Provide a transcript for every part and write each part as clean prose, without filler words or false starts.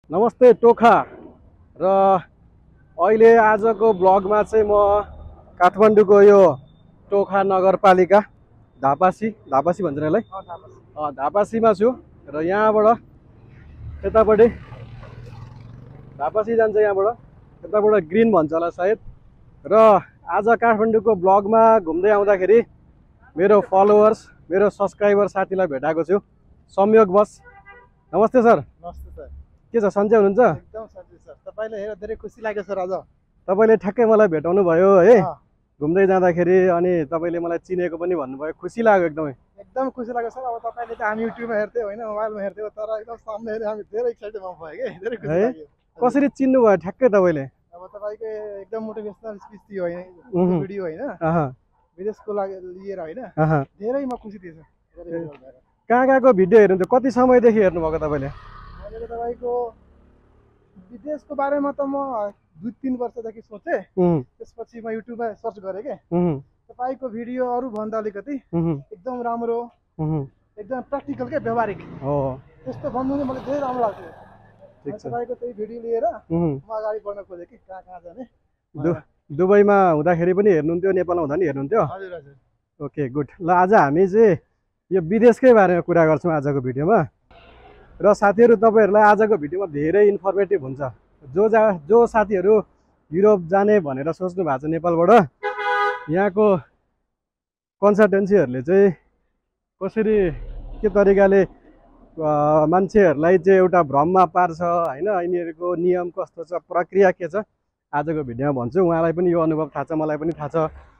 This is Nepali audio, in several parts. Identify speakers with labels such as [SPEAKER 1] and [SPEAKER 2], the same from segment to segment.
[SPEAKER 1] नमस्ते टोखा र अहिले आजको ब्लगमा चाहिँ म काठमाडौँको यो टोखा नगरपालिका धापासी धापासी भन्छ यसलाई धापासीमा छु र यहाँबाट यतापट्टि धापासी जान्छ यहाँबाट यताबाट ग्रिन भन्छ होला सायद। र आज काठमाडौँको ब्लगमा घुम्दै आउँदाखेरि मेरो फलोवर्स मेरो सब्सक्राइबर साथीलाई भेटाएको छु संयोगवश। नमस्ते सर।
[SPEAKER 2] नमस्ते सर।
[SPEAKER 1] के छ सन्चै हुनुहुन्छ?
[SPEAKER 2] एकदम सन्चै सर। तपाईँले हेरेर धेरै खुसी लाग्यो सर। आज
[SPEAKER 1] तपाईँले ठ्याक्कै मलाई भेटाउनु भयो है
[SPEAKER 2] अँ,
[SPEAKER 1] घुम्दै जाँदाखेरि, अनि तपाईँले मलाई चिनेको पनि भन्नुभयो, खुसी लाग्यो एकदमै।
[SPEAKER 2] एकदम खुसी लाग्यो सर। अब तपाईँले त हामी युट्युबमा हेर्थ्यौँ होइन, मोबाइलमा हेर्थ्यौँ, तर एकदम सामने हेरेर हामी धेरै एक्साइटेड भयो कि धेरै खुसी
[SPEAKER 1] है
[SPEAKER 2] लाग्यो।
[SPEAKER 1] कसरी चिन्नु भयो ठ्याक्कै तपाईँले?
[SPEAKER 2] अब तपाईँको एकदम मोटिभेसनल स्पिच थियो होइन,
[SPEAKER 1] उहुँ।
[SPEAKER 2] भिडियो होइन,
[SPEAKER 1] अह
[SPEAKER 2] विदेशको लागि लिएर होइन,
[SPEAKER 1] अह
[SPEAKER 2] धेरै म खुसी थिएँ सर। धेरै खुसी भएर।
[SPEAKER 1] कहाँ कहाँको भिडियो हेर्नुहुन्थ्यो? कति समयदेखि हेर्नुभएको तपाईँले?
[SPEAKER 2] मैले त तपाईँको विदेशको बारेमा त म 2-3 वर्षदेखि सोचेँ।
[SPEAKER 1] उहुँ,
[SPEAKER 2] त्यसपछि म युट्युबमा सर्च गरेँ कि
[SPEAKER 1] उहुँ,
[SPEAKER 2] तपाईँको भिडियो अरूभन्दा अलिकति
[SPEAKER 1] उहुँ,
[SPEAKER 2] एकदम राम्रो,
[SPEAKER 1] उहुँ।
[SPEAKER 2] एकदम प्र्याक्टिकल के व्यावहारिक
[SPEAKER 1] हो
[SPEAKER 2] त्यस्तो भन्नु चाहिँ मलाई धेरै राम्रो लाग्थ्यो।
[SPEAKER 1] ठिक छ।
[SPEAKER 2] तपाईँको त्यही भिडियो लिएर
[SPEAKER 1] उहुँ।
[SPEAKER 2] म अगाडि बढ्न खोजेँ कि कहाँ कहाँ जाने।
[SPEAKER 1] दुबईमा हुँदाखेरि पनि हेर्नुहुन्थ्यो, नेपालमा हुँदा पनि हेर्नुहुन्थ्यो?
[SPEAKER 2] हजुर हजुर।
[SPEAKER 1] Okay good. ल आज हामी चाहिँ यो विदेशकै बारेमा कुरा गर्छौँ आजको भिडियोमा। र साथीहरू तपाईँहरूलाई आजको भिडियोमा धेरै इन्फर्मेटिभ हुन्छ। जो साथीहरू युरोप जाने भनेर सोच्नु भएको छ नेपालबाट, यहाँको कन्सल्टेन्सीहरूले चाहिँ कसरी के तरिकाले मान्छेहरूलाई चाहिँ एउटा भ्रममा पार्छ होइन, यिनीहरूको नियम कस्तो छ, प्रक्रिया के छ, आजको भिडियोमा भन्छु। उहाँलाई पनि यो अनुभव थाहा छ, मलाई पनि थाहा छ।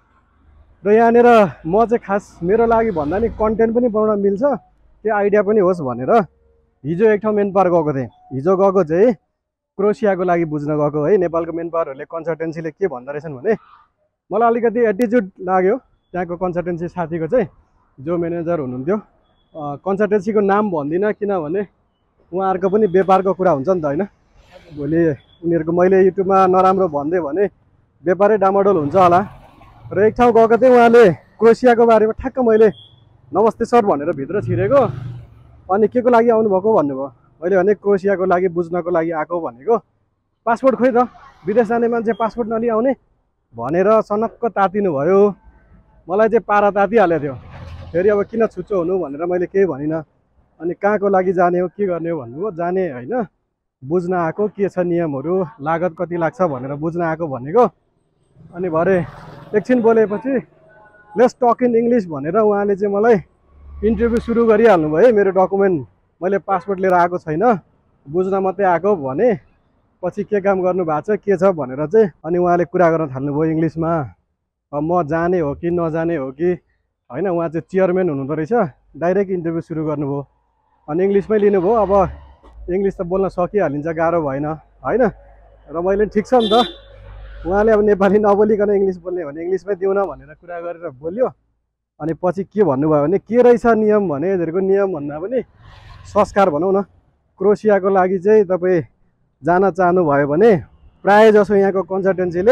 [SPEAKER 1] र यहाँनिर म चाहिँ खास मेरो लागि भन्दा नि कन्टेन्ट पनि बनाउन मिल्छ, त्यो आइडिया पनि होस् भनेर हिजो एक ठाउँ मेन पावर गएको थिएँ। हिजो गएको चाहिँ क्रोसियाको लागि बुझ्न गएको है। नेपालको मेन पावरहरूले कन्सल्टेन्सीले के भन्दो रहेछन् भने मलाई अलिकति एटिच्युड लाग्यो त्यहाँको कन्सल्टेन्सी साथीको चाहिँ, जो म्यानेजर हुनुहुन्थ्यो। कन्सल्टेन्सीको नाम भन्दिनँ किनभने उहाँहरूको पनि व्यापारको कुरा हुन्छ नि त होइन। भोलि उनीहरूको मैले युट्युबमा नराम्रो भनिदिएँ भने व्यापारै डामाडोल हुन्छ होला। र एक ठाउँ गएको थिएँ, उहाँले क्रोसियाको बारेमा ठ्याक्क मैले नमस्ते सर भनेर भित्र छिरेको, अनि के को लागि आउनुभएको भन्नुभयो। मैले भने क्रोसियाको लागि बुझ्नको लागि आएको भनेको। पासपोर्ट खोइ त, विदेश जाने मान्छे पासपोर्ट नलिई आउने भनेर सनक्क तातिनु भयो। मलाई चाहिँ पारा तातिहाल्यो थियो। फेरि अब किन छुच्चो हुनु भनेर मैले केही भनिनँ। अनि कहाँको लागि जाने हो, के गर्ने हो भन्नुभयो। जाने होइन, बुझ्न आएको, के छ नियमहरू, लागत कति लाग्छ भनेर बुझ्न आएको भनेको। अनि भरे एकछिन बोलेपछि लेट्स टक इन इङ्ग्लिस भनेर उहाँले चाहिँ मलाई इन्टरभ्यू सुरु गरिहाल्नु भयो है। मेरो डकुमेन्ट मैले पासपोर्ट लिएर आएको छैन, बुझ्न मात्रै आएको भने, पछि के काम गर्नु भएको छ के छ भनेर चाहिँ अनि उहाँले कुरा गर्न थाल्नुभयो इङ्ग्लिसमा। अब म जाने हो कि नजाने हो कि होइन, उहाँ चाहिँ चेयरम्यान हुनुहुँदो रहेछ। डाइरेक्ट इन्टरभ्यू सुरु गर्नुभयो अनि इङ्ग्लिसमै लिनुभयो। अब इङ्ग्लिस त बोल्न सकिहालिन्छ, गाह्रो भएन होइन। र मैले ठिक छ नि त, उहाँले अब नेपाली नबोलिकन इङ्ग्लिस बोल्ने भने इङ्ग्लिसमै दिउँ न भनेर कुरा गरेर बोल्यो। अनि पछि के भन्नुभयो भने के रहेछ नियम भने, यिनीहरूको नियम भन्दा पनि संस्कार भनौँ न। क्रोसियाको लागि चाहिँ तपाईँ जान चाहनुभयो भने प्रायः जसो यहाँको कन्सल्टेन्सीले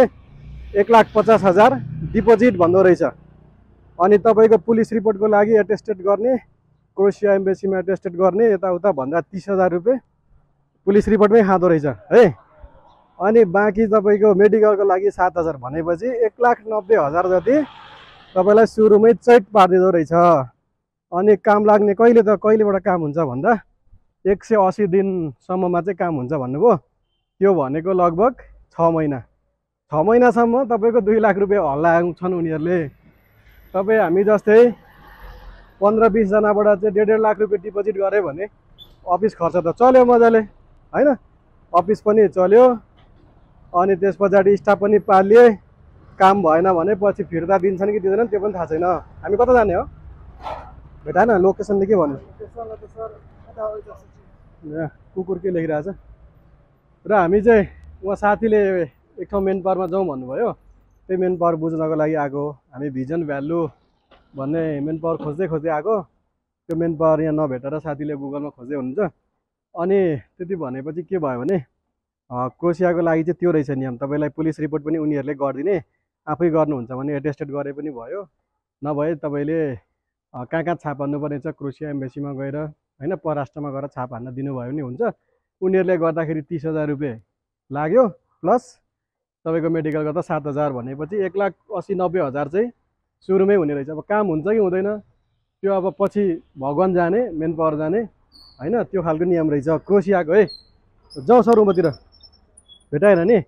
[SPEAKER 1] 1,50,000 डिपोजिट भन्दो रहेछ। अनि तपाईँको पुलिस रिपोर्टको लागि एटेस्टेड गर्ने, क्रोसिया एम्बेसीमा एटेस्टेड गर्ने यताउता भन्दा 30,000 रुपियाँ पुलिस रिपोर्टमै खाँदो रहेछ है। अनि बाँकी तपाईँको मेडिकलको लागि 7,000 भनेपछि 1,90,000 जति तपाईँलाई सुरुमै चैट पारिदिँदो रहेछ। अनि काम लाग्ने कहिलेबाट काम हुन्छ भन्दा 180 दिनसम्ममा चाहिँ काम हुन्छ भन्नुभयो। त्यो भनेको लगभग 6 महिना। 6 महिनासम्म तपाईँको 2 लाख रुपियाँ हल्लाउँछन् उनीहरूले। तपाईँ हामी जस्तै 15-20 जनाबाट चाहिँ 1.5 लाख रुपियाँ डिपोजिट गऱ्यो भने अफिस खर्च त चल्यो मजाले होइन, अफिस पनि चल्यो, अनि त्यस पछाडि स्टाफ पनि पालिए। काम भएन भने पछि फिर्ता दिन्छन् कि दिँदैनन् त्यो पनि थाहा छैन। हामी कता जाने हो भेटाएन, लोकेसनले के भन्यो?
[SPEAKER 2] त्यसमा त सर
[SPEAKER 1] यहाँ कुकुर के लेखिरहेछ। र हामी चाहिँ उहाँ साथीले एक ठाउँ मेन पावरमा जाउँ भन्नुभयो, त्यही मेन पावर बुझ्नको लागि आएको। हामी भिजन भ्यालु भन्ने मेन पावर खोज्दै खोज्दै आएको। त्यो मेन पावर यहाँ नभेटेर साथीले गुगलमा खोज्दै हुनुहुन्छ। अनि त्यति भनेपछि के भयो भने क्रोसियाको लागि चाहिँ त्यो रहेछ नियम, तपाईँलाई पुलिस रिपोर्ट पनि उनीहरूले गरिदिने, आफै गर्नुहुन्छ भने एटेस्टेड गरे पनि भयो, नभए तपाईँले कहाँ कहाँ छाप हान्नुपर्ने छ क्रोसिया एम्बेसीमा गएर होइन, परराष्ट्रमा गएर छाप हान्न दिनुभयो भने हुन्छ। उनीहरूले गर्दाखेरि 30,000 रुपियाँ लाग्यो प्लस तपाईँको मेडिकल गर्दा 7,000 भनेपछि 1,80,90,000 चाहिँ सुरुमै हुने रहेछ। अब काम हुन्छ कि हुँदैन त्यो अब पछि भगवान् जाने, मेन पावर जाने होइन, त्यो खालको नियम रहेछ। क्रोसियाको है, जाउँ सरुमतिर भेटाएन नि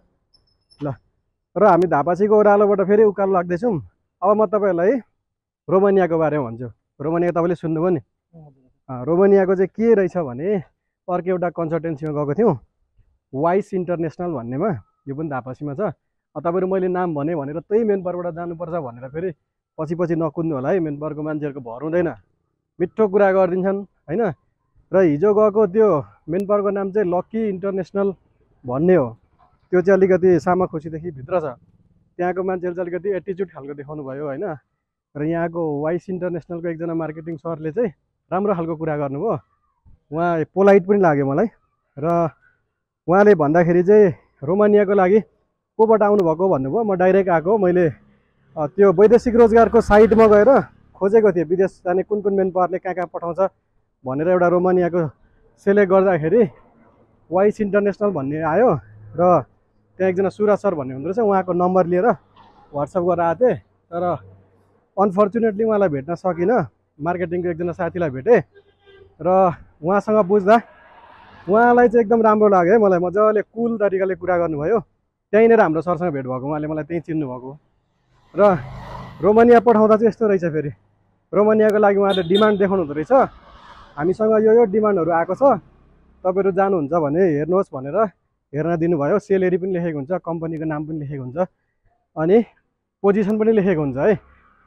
[SPEAKER 1] ल। र हामी धापासीको ओह्रालोबाट फेरि उकालो लाग्दैछौँ। अब म तपाईँहरूलाई रोमानियाको बारेमा भन्छु। रोमानिया तपाईँले सुन्नुभयो नि। रोमानियाको चाहिँ के रहेछ भने अर्को एउटा कन्सल्टेन्सीमा गएको थियौँ, वाइस इन्टरनेसनल भन्नेमा, यो पनि धापासीमा छ। तपाईँहरू मैले नाम भनेर त्यही मेन पावरबाट जानुपर्छ भनेर फेरि पछि पछि नकुद्नु होला है, मेन पावरको मान्छेहरूको भर हुँदैन, मिठो कुरा गरिदिन्छन् होइन। र हिजो गएको त्यो मेन पावरको नाम चाहिँ लक्की इन्टरनेसनल भन्ने हो। त्यो चाहिँ अलिकति सामाखुसीदेखि भित्र छ। त्यहाँको मान्छेले चाहिँ अलिकति एटिच्युड खालको देखाउनु भयो होइन। र यहाँको वाइस इन्टरनेसनलको एकजना मार्केटिङ सरले चाहिँ राम्रो खालको कुरा गर्नुभयो। उहाँ पोलाइट पनि लाग्यो मलाई। र उहाँले भन्दाखेरि चाहिँ रोमानियाको लागि कोबाट आउनुभएको भन्नुभयो। म डाइरेक्ट आएको, मैले त्यो वैदेशिक रोजगारको साइटमा गएर खोजेको थिएँ विदेश जाने कुन कुन मेन पावरले कहाँ कहाँ पठाउँछ भनेर। एउटा रोमानियाको सेलेक्ट गर्दाखेरि वाइस इन्टरनेसनल भन्ने आयो र त्यहाँ एकजना सुराज सर भन्ने हुँदो रहेछ, उहाँको नम्बर लिएर वाट्सएप गरेर आएको थिएँ। तर अनफर्चुनेटली उहाँलाई भेट्न सकिनँ। मार्केटिङको एकजना साथीलाई भेटेँ र उहाँसँग बुझ्दा उहाँलाई चाहिँ एकदम राम्रो लाग्यो है मलाई। मजाले कुल तरिकाले कुरा गर्नुभयो। त्यहीँनिर हाम्रो सरसँग भेट भएको, उहाँले मलाई त्यहीँ चिन्नु भएको। र रोमानिया पठाउँदा चाहिँ यस्तो रहेछ, फेरि रोमानियाको लागि उहाँले डिमान्ड देखाउनु हुँदो रहेछ। हामीसँग यो डिमान्डहरू आएको छ, तपाईँहरू जानुहुन्छ भने हेर्नुहोस् भनेर हेर्न दिनुभयो। सेलेरी पनि लेखेको हुन्छ, कम्पनीको नाम पनि लेखेको हुन्छ, अनि पोजिसन पनि लेखेको हुन्छ है।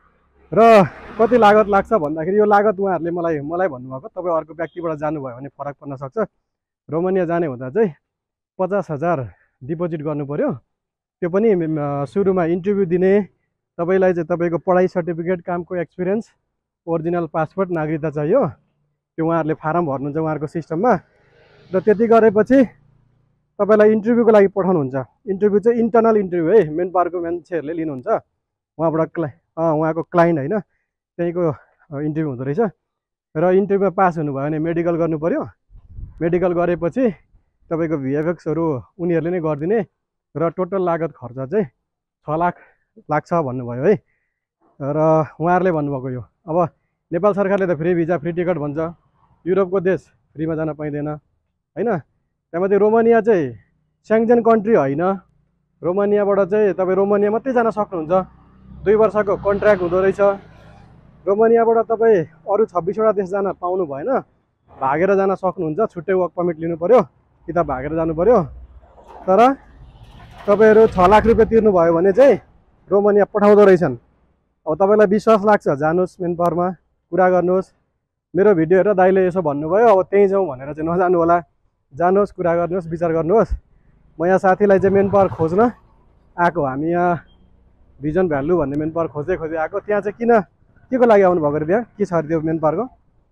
[SPEAKER 1] र कति लागत लाग्छ भन्दाखेरि यो लागत उहाँहरूले मलाई भन्नुभएको, तपाईँ अर्को व्यक्तिबाट जानुभयो भने फरक पर्न सक्छ। रोमानिया जाने हुँदा चाहिँ 50,000 डिपोजिट गर्नु पऱ्यो। त्यो पनि सुरुमा इन्टरभ्यू दिने, तपाईँलाई चाहिँ तपाईँको पढाइ सर्टिफिकेट, कामको एक्सपिरियन्स, ओरिजिनल पासपोर्ट, नागरिकता चाहियो। त्यो उहाँहरूले फारम भर्नुहुन्छ उहाँहरूको सिस्टममा। र त्यति गरेपछि तपाईँलाई इन्टरभ्यूको लागि पठाउनुहुन्छ। इन्टरभ्यू चाहिँ इन्टर्नल इन्टरभ्यू है, मेन पावरको मान्छेहरूले लिनुहुन्छ। उहाँबाट उहाँको क्लाइन्ट होइन, त्यहीँको इन्टरभ्यू हुँदो रहेछ। र इन्टरभ्यूमा पास हुनुभयो भने मेडिकल गर्नु पऱ्यो। मेडिकल गरेपछि तपाईँको भिएफएक्सहरू उनीहरूले नै गरिदिने। र टोटल लागत खर्च चाहिँ 6 लाख लाग्छ भन्नुभयो है। र उहाँहरूले भन्नुभएको यो अब नेपाल सरकारले त फ्री भिजा, फ्री टिकट भन्छ, युरोपको देश फ्रीमा जान पाइँदैन होइन। त्यहाँमाथि रोमानिया चाहिँ स्याङ्जन कन्ट्री होइन। रोमानियाबाट चाहिँ तपाईँ रोमानिया मात्रै जान सक्नुहुन्छ। 2 वर्षको कन्ट्र्याक्ट हुँदो रहेछ। रोमानियाबाट तपाईँ अरू 26वटा देश जान पाउनु भएन, भागेर जान सक्नुहुन्छ। छुट्टै वर्क पर्मिट लिनु पऱ्यो कि त भागेर जानु पऱ्यो। तर तपाईँहरू 6 लाख रुपियाँ तिर्नुभयो भने चाहिँ रोमानिया पठाउँदो रहेछन्। अब तपाईँलाई विश्वास लाग्छ, जानुहोस् मेन पावरमा, कुरा गर्नुहोस्। मेरो भिडियो हेरेर दाइले यसो भन्नुभयो, अब त्यहीँ जाउँ भनेर चाहिँ नजानु होला। जानुहोस्, कुरा गर्नुहोस्, विचार गर्नुहोस्। म यहाँ साथीलाई चाहिँ मेन पावर खोज्न आएको। हामी यहाँ भिजन भ्यालु भन्ने मेन पावर खोज्दै आएको। त्यहाँ चाहिँ किन, के को लागि आउनुभएको अरे? त्यहाँ के छ अरे त्यो मेन पावरको?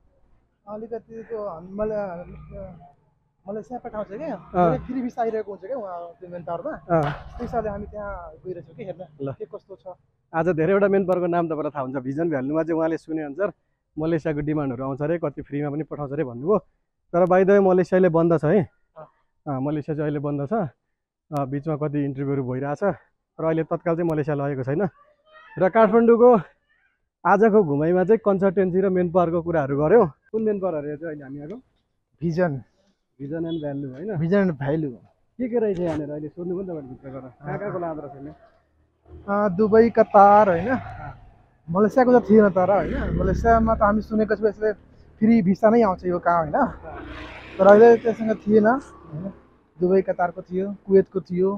[SPEAKER 2] अलिकति त्यो मलाई त्यहाँ पठाउँछ क्या, फ्री भिसा आइरहेको हुन्छ क्या उहाँ त्यो मेन पावरमा। त्यसैले हामी त्यहाँ गइरहेछौँ कि हेर्न ल के कस्तो छ।
[SPEAKER 1] आज धेरैवटा मेन पावरको नाम तपाईँलाई थाहा हुन्छ। भिजन भ्यालुमा चाहिँ उहाँले सुने अनुसार मलेसियाको डिमान्डहरू आउँछ अरे, कति फ्रीमा पनि पठाउँछ अरे भन्नुभयो। तर बाइ द वे मलेसिया अहिले बन्द छ है। मलेसिया चाहिँ अहिले बन्द छ। बिचमा कति इन्टरभ्यूहरू भइरहेछ र अहिले तत्काल चाहिँ मलेसिया लगेको छैन। र काठमाडौँको आजको घुमाइमा चाहिँ कन्सल्टेन्सी र मेन पावरको कुराहरू गऱ्यौँ। कुन मेन पावर अरे चाहिँ अहिले हामी आएको? भिजन एन्ड भ्यालु होइन।
[SPEAKER 2] भिजन एन्ड भ्यालु
[SPEAKER 1] के रहेछ यहाँनिर अहिले सोध्नु पनि तपाईँहरू भित्र गएर कहाँ कहाँको लाँदो रहेछ?
[SPEAKER 2] दुबई, कतार होइन। मलेसियाको त थिएन तर होइन। मलेसियामा त हामी सुनेको छौँ यसले फ्री भिसा नै आउँछ यो कहाँ होइन। तर अहिले त्योसँग थिएन होइन। दुबई, कतारको थियो, कुवेतको थियो।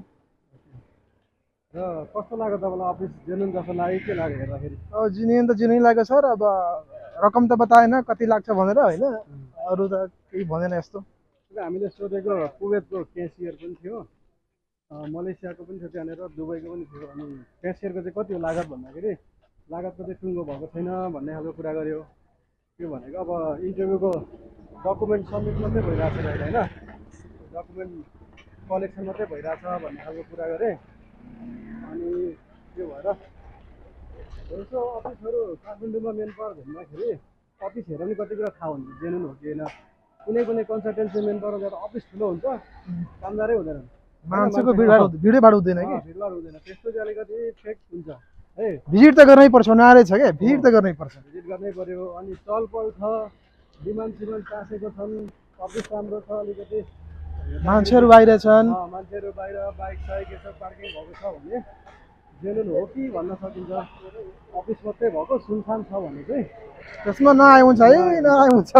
[SPEAKER 1] र कस्तो लाग्यो तपाईँलाई अफिस जेन्युन जस्तो लाग्यो के लाग्यो हेर्दाखेरि?
[SPEAKER 2] अब जेन्युन त जेन्युन लाग्यो सर। अब रकम त बताएन कति लाग्छ भनेर होइन। अरू त केही भनेन यस्तो।
[SPEAKER 1] हामीले सोधेको कुवेतको क्यासियर पनि थियो, मलेसियाको पनि थियो त्यहाँनिर, दुबईको पनि थियो। अनि क्यासियरको चाहिँ कति हो लागत भन्दाखेरि लागतको चाहिँ टुङ्गो भएको छैन भन्ने खालको कुरा गर्यो। त्यो भनेको अब इन्टरभ्यूको डकुमेन्ट सब्मिट मात्रै भइरहेछ अहिले होइन, डकुमेन्ट कलेक्सन मात्रै भइरहेछ भन्ने खालको कुरा गरेँ। अनि त्यो भएर यसो अफिसहरू काठमाडौँमा मेन पावर घुम्दाखेरि अफिस हेरेर पनि कति कुरा थाहा हुन्छ जेन्युन हो कि होइन, कुनै कुनै कन्सल्टेन्सी मेन पावरमा जाँदा अफिस ठुलो हुन्छ कामदारै हुँदैन
[SPEAKER 2] मान्छेको भिडभाड हुँदैन कि
[SPEAKER 1] भिडभाड हुँदैन त्यस्तो चाहिँ अलिकति फेक हुन्छ है
[SPEAKER 2] भिजिट त गर्नै पर्छ नारै छ क्या भिजिट त गर्नै पर्छ
[SPEAKER 1] भिजिट गर्नै पर्यो अनि चलपल छ डिमान्ड सिमान्ड टाँसेको छन् अफिस राम्रो छ अलिकति
[SPEAKER 2] मान्छेहरू बाहिर छन्
[SPEAKER 1] मान्छेहरू बाहिर बाइक साइक यसो पार्किङ भएको छ भने जेनुन हो कि भन्न सकिन्छ अफिस मात्रै भएको सुनसान छ भने चाहिँ
[SPEAKER 2] त्यसमा नआए हुन्छ है नआए हुन्छ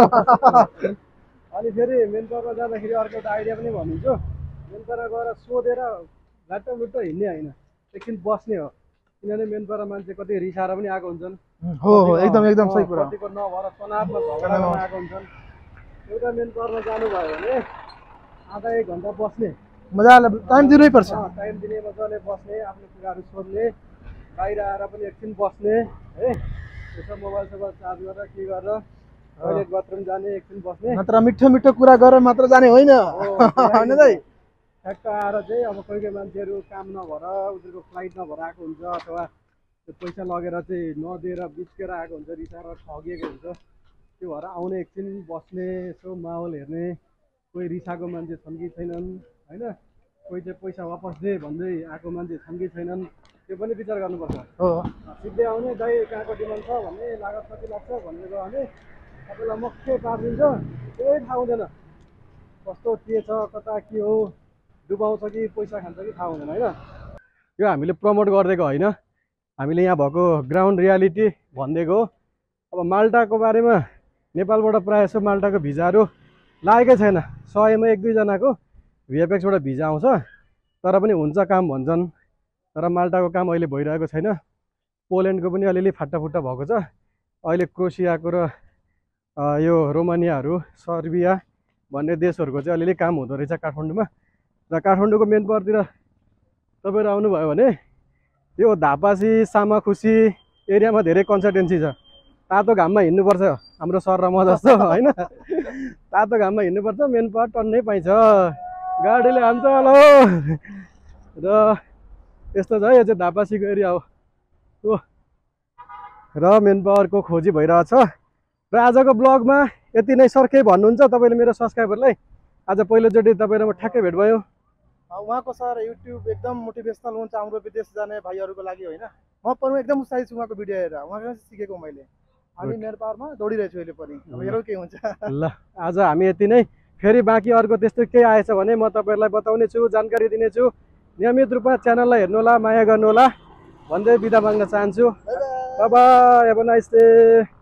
[SPEAKER 1] अनि फेरि मेन पावरमा जाँदाखेरि अर्को एउटा आइडिया पनि भनिदिन्छु मेन पावरमा गएर सोधेर लाट्टो हिँड्ने होइन एकछिन बस्ने हो किनभने मेन पावरमा मान्छे कति रिसाएर पनि आएको हुन्छन्
[SPEAKER 2] हो एकदम सही कुरा
[SPEAKER 1] कतिको नभएर तनावमा झगडामा आएको हुन्छन् एउटा मेन पावरमा जानुभयो भने आधा 1 घन्टा बस्ने
[SPEAKER 2] मजाले टाइम दिनै पर्छ
[SPEAKER 1] टाइम दिने मजाले बस्ने आफ्नो कुराहरू सोध्ने बाहिर आएर पनि एकछिन बस्ने है यसो मोबाइल सोबाइल चार्ज गरेर के गरेर टोइलेट बाथरुम जाने एकछिन बस्ने
[SPEAKER 2] मात्र मिठो कुरा गरेर मात्र जाने होइन होइन दाइ
[SPEAKER 1] ठ्याक्क आएर चाहिँ अब कोही कोही मान्छेहरू काम नभएर उनीहरूको फ्लाइट नभएर आएको हुन्छ अथवा त्यो पैसा लगेर चाहिँ नदिएर बिचकेर आएको हुन्छ रिसाएर ठगिएको हुन्छ त्यो भएर आउने एकछिन बस्ने यसो माहौल हेर्ने कोही रिसाएको मान्छे छन् कि छैनन् होइन कोही चाहिँ पैसा वापस दे भन्दै आएको मान्छे छन् कि छैनन् त्यो पनि विचार गर्नुपर्छ
[SPEAKER 2] हो
[SPEAKER 1] सिधै आउने दाइ कहाँको डिमान्ड छ भने लागत कति लाग्छ भनेर गयो भने तपाईँलाई मक्कै पारिदिन्छ केही थाहा हुँदैन कस्तो के छ कता के हो डुबाउँछ कि पैसा खान्छ कि थाहा हुँदैन होइन यो हामीले प्रमोट गरिदिएको होइन हामीले यहाँ भएको ग्राउन्ड रियालिटी भनिदिएको हो अब माल्टाको बारेमा नेपालबाट प्रायः जस्तो माल्टाको भिजाहरू लागेकै छैन 100मा 1-2 जनाको भिएफएक्सबाट भिजा आउँछ तर पनि हुन्छ काम भन्छन् तर माल्टाको काम अहिले भइरहेको छैन पोल्यान्डको पनि अलिअलि फाटाफुट्टा भएको छ अहिले क्रोसियाको र यो रोमानियाहरू सर्बिया भन्ने देशहरूको चाहिँ अलिअलि काम हुँदो रहेछ काठमाडौँमा र काठमाडौँको मेन पावरतिर तपाईँहरू आउनुभयो भने यो धापासी सामाखुसी एरियामा धेरै कन्सल्टेन्सी छ तातो घाममा हिँड्नुपर्छ हाम्रो सर र म जस्तो होइन तातो घाममा हिँड्नुपर्छ मेन पावर टन्नै पाइन्छ गाडीले हान्छ होला हो र यस्तो छ यो चाहिँ धापासीको एरिया हो र मेन पावरको खोजी भइरहेछ र आजको ब्लगमा यति नै सर केही भन्नुहुन्छ तपाईँले मेरो सब्सक्राइबरलाई आज पहिलोचोटि तपाईँ र म ठ्याक्कै भेट भयो
[SPEAKER 2] उहाँको सर युट्युब एकदम मोटिभेसनल हुन्छ हाम्रो विदेश जाने भाइहरूको लागि होइन म पनि एकदम उत्साहित छु उहाँको भिडियो हेरेर उहाँको सिकेको मैले अनि मेरो पावरमा दौडिरहेछु अहिले पनि अब हेरौँ के हुन्छ
[SPEAKER 1] ल आज हामी यति नै फेरि बाँकी अर्को त्यस्तो केही आएछ भने म तपाईँहरूलाई बताउने छु जानकारी दिनेछु नियमित रूपमा च्यानललाई हेर्नुहोला माया गर्नुहोला भन्दै बिदा माग्न चाहन्छु bye bye have a nice day